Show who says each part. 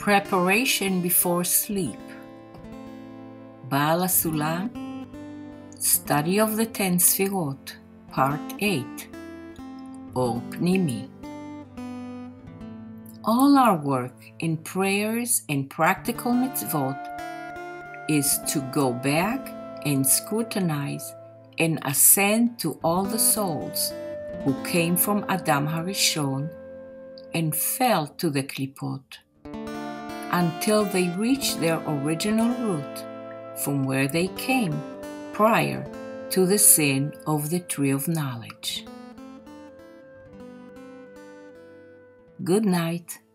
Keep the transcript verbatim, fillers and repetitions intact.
Speaker 1: Preparation before sleep. Baal HaSulam, Study of the Ten Sfirot, Part eight, Or Pnimi. All our work in prayers and practical mitzvot is to go back and scrutinize and ascend to all the souls who came from Adam HaRishon and fell to the Klipot, until they reach their original root from where they came prior to the sin of the tree of knowledge. Good night.